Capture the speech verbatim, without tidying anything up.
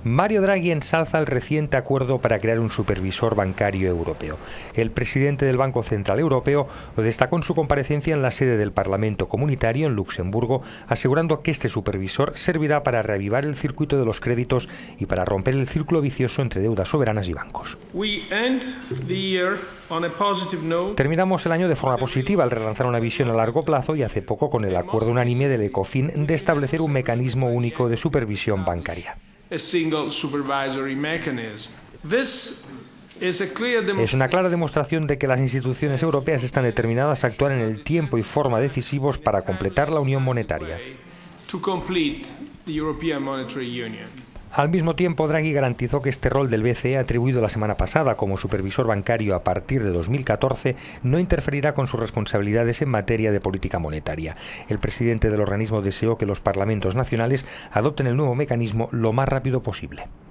Mario Draghi ensalza el reciente acuerdo para crear un supervisor bancario europeo. El presidente del Banco Central Europeo lo destacó en su comparecencia en la sede del Parlamento Comunitario en Luxemburgo, asegurando que este supervisor servirá para reavivar el circuito de los créditos y para romper el círculo vicioso entre deudas soberanas y bancos. Terminamos el año de forma positiva al relanzar una visión a largo plazo y hace poco con el acuerdo unánime del ECOFIN de establecer un mecanismo único de supervisión bancaria. Es una clara demostración de que las instituciones europeas están determinadas a actuar en el tiempo y forma decisivos para completar la unión monetaria. Al mismo tiempo, Draghi garantizó que este rol del B C E, atribuido la semana pasada como supervisor bancario a partir de dos mil catorce, no interferirá con sus responsabilidades en materia de política monetaria. El presidente del organismo deseó que los parlamentos nacionales adopten el nuevo mecanismo lo más rápido posible.